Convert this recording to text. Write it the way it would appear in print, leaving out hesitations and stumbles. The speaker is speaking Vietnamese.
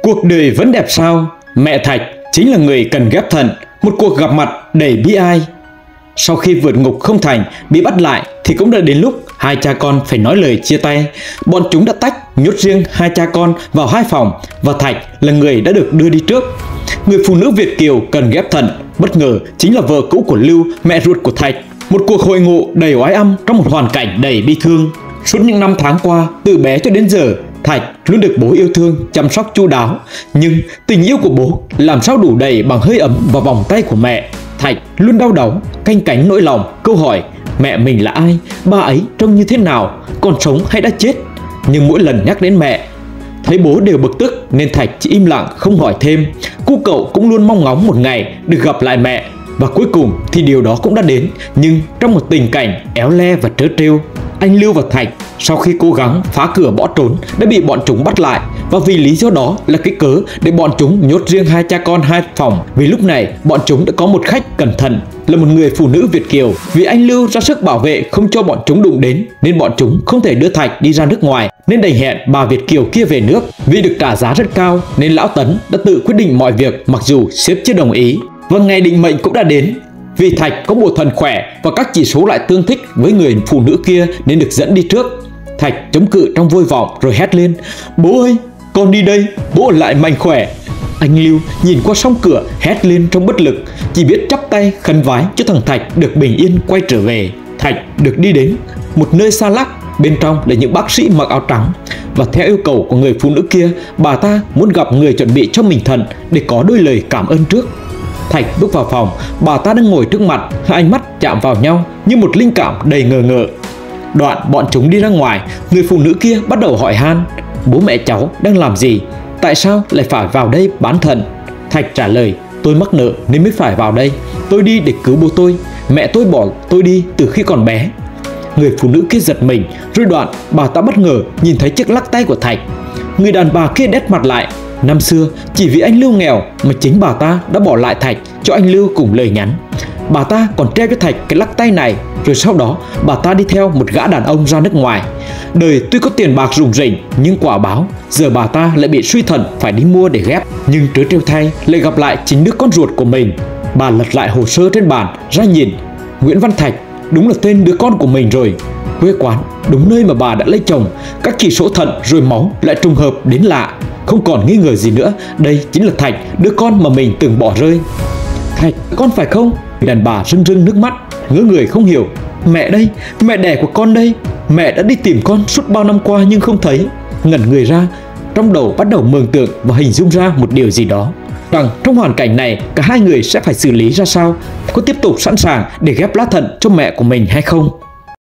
Cuộc đời vẫn đẹp sao? Mẹ Thạch chính là người cần ghép thận, một cuộc gặp mặt đầy bi ai. Sau khi vượt ngục không thành, bị bắt lại thì cũng đã đến lúc hai cha con phải nói lời chia tay. Bọn chúng đã tách, nhốt riêng hai cha con vào hai phòng và Thạch là người đã được đưa đi trước. Người phụ nữ Việt kiều cần ghép thận, bất ngờ chính là vợ cũ của Lưu, mẹ ruột của Thạch. Một cuộc hội ngộ đầy oái âm trong một hoàn cảnh đầy bi thương. Suốt những năm tháng qua, từ bé cho đến giờ, Thạch luôn được bố yêu thương, chăm sóc chu đáo. Nhưng tình yêu của bố làm sao đủ đầy bằng hơi ấm và vòng tay của mẹ. Thạch luôn đau đáu, canh cánh nỗi lòng, câu hỏi mẹ mình là ai, ba ấy trông như thế nào, còn sống hay đã chết. Nhưng mỗi lần nhắc đến mẹ, thấy bố đều bực tức nên Thạch chỉ im lặng không hỏi thêm. Cô cậu cũng luôn mong ngóng một ngày được gặp lại mẹ. Và cuối cùng thì điều đó cũng đã đến, nhưng trong một tình cảnh éo le và trớ trêu. Anh Lưu và Thạch sau khi cố gắng phá cửa bỏ trốn đã bị bọn chúng bắt lại, và vì lý do đó là cái cớ để bọn chúng nhốt riêng hai cha con hai phòng. Vì lúc này bọn chúng đã có một khách cẩn thận là một người phụ nữ Việt kiều. Vì anh Lưu ra sức bảo vệ không cho bọn chúng đụng đến nên bọn chúng không thể đưa Thạch đi ra nước ngoài, nên đành hẹn bà Việt kiều kia về nước. Vì được trả giá rất cao nên lão Tấn đã tự quyết định mọi việc mặc dù sếp chưa đồng ý. Và ngày định mệnh cũng đã đến. Vì Thạch có bộ thần khỏe và các chỉ số lại tương thích với người phụ nữ kia nên được dẫn đi trước. Thạch chống cự trong vô vọng rồi hét lên: "Bố ơi, con đi đây, bố ở lại mạnh khỏe." Anh Lưu nhìn qua song cửa hét lên trong bất lực, chỉ biết chắp tay khấn vái cho thằng Thạch được bình yên quay trở về. Thạch được đi đến một nơi xa lắc, bên trong là những bác sĩ mặc áo trắng, và theo yêu cầu của người phụ nữ kia, bà ta muốn gặp người chuẩn bị cho mình thận để có đôi lời cảm ơn trước. Thạch bước vào phòng, bà ta đang ngồi trước mặt, hai ánh mắt chạm vào nhau như một linh cảm đầy ngờ ngợ. Đoạn bọn chúng đi ra ngoài, người phụ nữ kia bắt đầu hỏi han: "Bố mẹ cháu đang làm gì? Tại sao lại phải vào đây bán thận?" Thạch trả lời: "Tôi mắc nợ nên mới phải vào đây. Tôi đi để cứu bố tôi. Mẹ tôi bỏ tôi đi từ khi còn bé." Người phụ nữ kia giật mình, rồi đoạn bà ta bất ngờ nhìn thấy chiếc lắc tay của Thạch. Người đàn bà kia đét mặt lại. Năm xưa chỉ vì anh Lưu nghèo mà chính bà ta đã bỏ lại Thạch cho anh Lưu cùng lời nhắn. Bà ta còn treo cho Thạch cái lắc tay này, rồi sau đó bà ta đi theo một gã đàn ông ra nước ngoài. Đời tuy có tiền bạc rủng rỉnh nhưng quả báo giờ bà ta lại bị suy thận phải đi mua để ghép. Nhưng trớ trêu thay lại gặp lại chính đứa con ruột của mình. Bà lật lại hồ sơ trên bàn ra nhìn, Nguyễn Văn Thạch đúng là tên đứa con của mình rồi. Quê quán đúng nơi mà bà đã lấy chồng, các chỉ số thận rồi máu lại trùng hợp đến lạ. Không còn nghi ngờ gì nữa, đây chính là Thạch, đứa con mà mình từng bỏ rơi. "Thạch, con phải không?" Đàn bà rưng rưng nước mắt, ngỡ người không hiểu. "Mẹ đây, mẹ đẻ của con đây. Mẹ đã đi tìm con suốt bao năm qua nhưng không thấy." Ngẩn người ra, trong đầu bắt đầu mường tượng và hình dung ra một điều gì đó, rằng trong hoàn cảnh này cả hai người sẽ phải xử lý ra sao, có tiếp tục sẵn sàng để ghép lá thận cho mẹ của mình hay không.